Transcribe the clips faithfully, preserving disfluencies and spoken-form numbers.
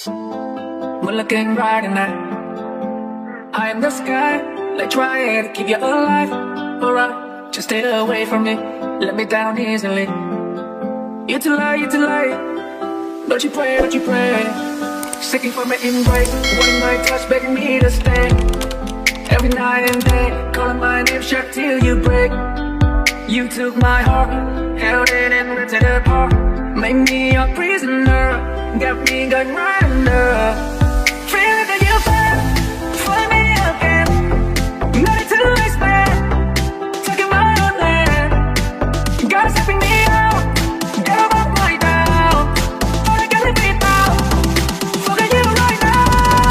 We're looking right at night. I am the sky, like trying to keep you alive. Alright, just stay away from me, let me down easily. You too late, you too late. Don't you pray, don't you pray. Seeking for my embrace, wanting my touch, begging me to stay. Every night and day, calling my name, shout till you break. You took my heart, held it and ripped it apart. Made me your prisoner, got me going right under. Feeling that you fell, find me again. Nothing to expect, taking my own land. God is helping me out, get above my down. All I gotta be down, forget you right now.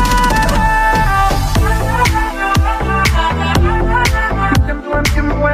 Come on, come on.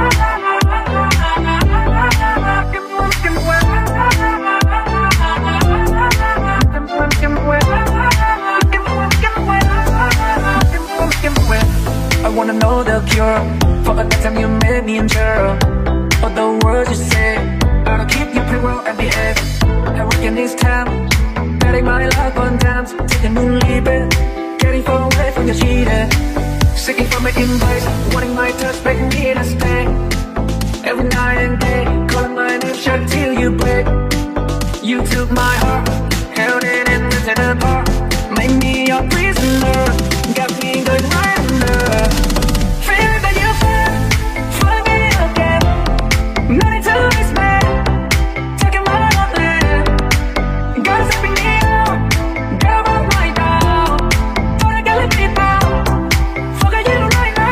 I wanna know the cure for the next time you made me unsure of the words you say. I'll keep you pretty well and behave. I reckon this time, betting my luck on times, taking a leap in, getting far away from your cheating. Seeking for my embrace, wanting my touch, begging me to stay. Every night and day, calling my name, shout till you break. You took my heart, held it and ripped it apart. Made me your prisoner, got me going right under. Feeling that you fell, find me again. Nothing to expect, taking my own land. God is helping me out, get above my down. Don't I gotta be down, forget you right now.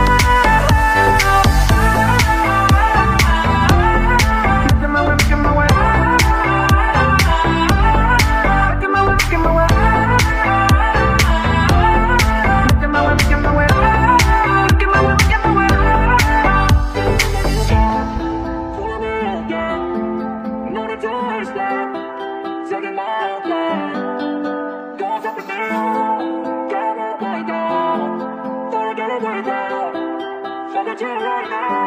Come on, come on. Forget you right now.